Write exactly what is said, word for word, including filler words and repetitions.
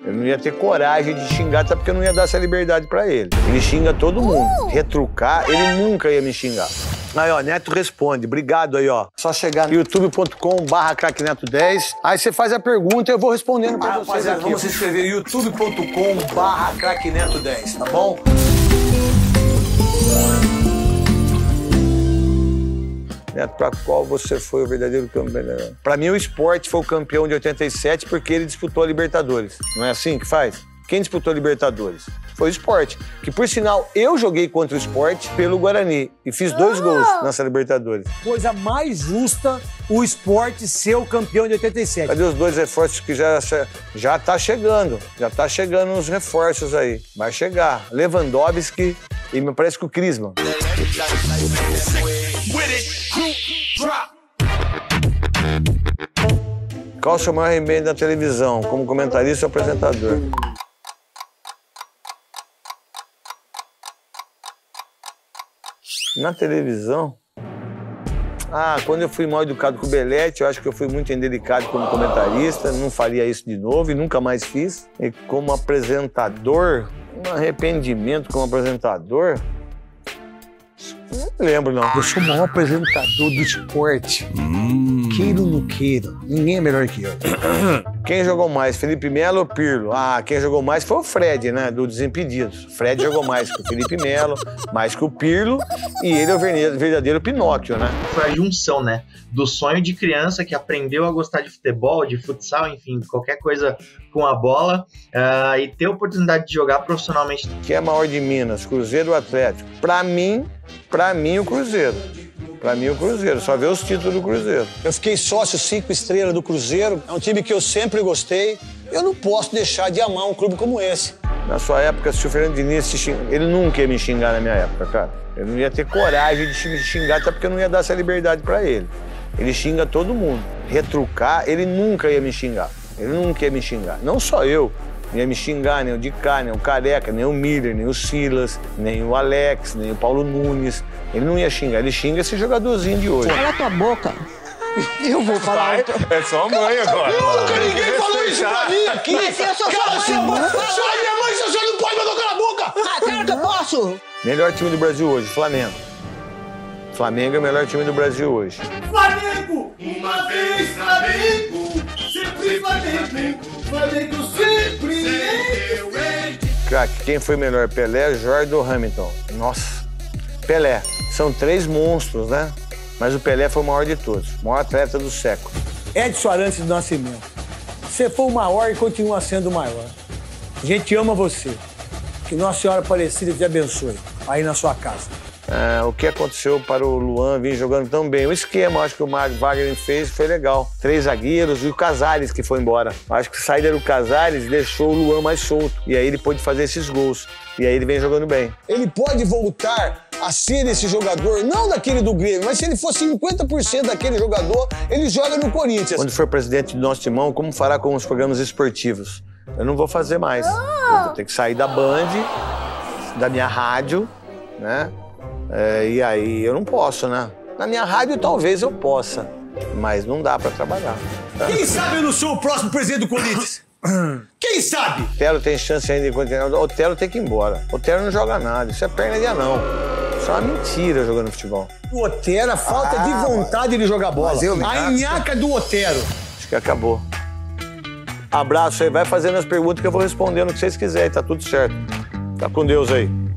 Eu não ia ter coragem de xingar, até porque eu não ia dar essa liberdade pra ele. Ele xinga todo mundo. Retrucar, ele nunca ia me xingar. Aí, ó, Neto responde. Obrigado aí, ó. Só chegar no youtube ponto com barra craque neto dez. Aí você faz a pergunta e eu vou respondendo pra ah, vocês aqui. Vamos se inscrever youtube ponto com barra craque neto dez, tá bom? Neto, pra qual você foi o verdadeiro campeão? Pra mim, o Sport foi o campeão de oitenta e sete porque ele disputou a Libertadores. Não é assim que faz? Quem disputou a Libertadores? Foi o Sport. Que, por sinal, eu joguei contra o Sport pelo Guarani e fiz dois ah! gols nessa Libertadores. Coisa mais justa o Sport ser o campeão de oitenta e sete. Cadê os dois reforços que já, já tá chegando? Já tá chegando uns reforços aí. Vai chegar. Lewandowski e me parece que o Klinsmann. Qual o seu maior remake da televisão? Como comentarista ou apresentador? Na televisão? Ah, quando eu fui mal educado com o Belete, eu acho que eu fui muito indelicado como comentarista, não faria isso de novo e nunca mais fiz. E como apresentador, um arrependimento como apresentador, não lembro, não. Eu sou o maior apresentador do esporte. Hum. Queiro ou não queiro. Ninguém é melhor que eu. Quem jogou mais, Felipe Melo ou Pirlo? Ah, quem jogou mais foi o Fred, né? Do Desimpedidos. O Fred jogou mais que o Felipe Melo, mais que o Pirlo, e ele é o verdadeiro Pinóquio, né? Foi a junção, né? Do sonho de criança que aprendeu a gostar de futebol, de futsal, enfim, qualquer coisa com a bola, uh, e ter a oportunidade de jogar profissionalmente. Quem é maior de Minas, Cruzeiro ou Atlético? Pra mim, pra mim o Cruzeiro. Pra mim, o Cruzeiro. Só ver os títulos do Cruzeiro. Eu fiquei sócio cinco estrelas do Cruzeiro. É um time que eu sempre gostei. Eu não posso deixar de amar um clube como esse. Na sua época, se o Fernando Diniz se xing... ele nunca ia me xingar na minha época, cara. Eu não ia ter coragem de me xingar, até porque eu não ia dar essa liberdade pra ele. Ele xinga todo mundo. Retrucar, ele nunca ia me xingar. Ele nunca ia me xingar. Não só eu. Não ia me xingar, nem o Dicá, nem o Careca, nem o Miller, nem o Silas, nem o Alex, nem o Paulo Nunes. Ele não ia xingar, ele xinga esse jogadorzinho de hoje. Cala tua boca. Eu vou falar. É só a mãe agora. Nunca ninguém falou isso pra mim aqui. Mas eu sou Cara, sua mãe. Só é minha mãe, você não pode mandar calar a boca. Ah, claro que eu posso. Melhor time do Brasil hoje, Flamengo. Flamengo é o melhor time do Brasil hoje. Flamengo, uma vez Flamengo, sempre Flamengo, Flamengo sempre. Craque, quem foi melhor, Pelé, Jordan ou Hamilton? Nossa, Pelé. São três monstros, né? Mas o Pelé foi o maior de todos, o maior atleta do século. Edson Arantes do Nascimento, você foi o maior e continua sendo o maior. A gente ama você. Que Nossa Senhora Aparecida te abençoe aí na sua casa. É, o que aconteceu para o Luan vir jogando tão bem? O esquema, acho que o Wagner fez, foi legal. Três zagueiros e o Casares que foi embora. Acho que a saída do Casares deixou o Luan mais solto. E aí ele pôde fazer esses gols. E aí ele vem jogando bem. Ele pode voltar a ser esse jogador, não daquele do Grêmio, mas se ele for cinquenta por cento daquele jogador, ele joga no Corinthians. Quando for presidente do nosso timão, como fará com os programas esportivos? Eu não vou fazer mais. Eu vou ter que sair da Band, da minha rádio, né? É, e aí eu não posso, né? Na minha rádio talvez eu possa, mas não dá pra trabalhar. Tá? Quem sabe eu não sou o próximo presidente do Corinthians? Quem sabe? O Telo tem chance ainda de continuar. O Telo tem que ir embora. O Telo não joga nada, isso é perna de anão. Isso é uma mentira jogando futebol. O Otero, a falta ah, de vontade de jogar bola. Eu, a nhaca do Otero. Acho que acabou. Abraço aí, vai fazendo as perguntas que eu vou respondendo o que vocês quiserem, tá tudo certo. Tá com Deus aí.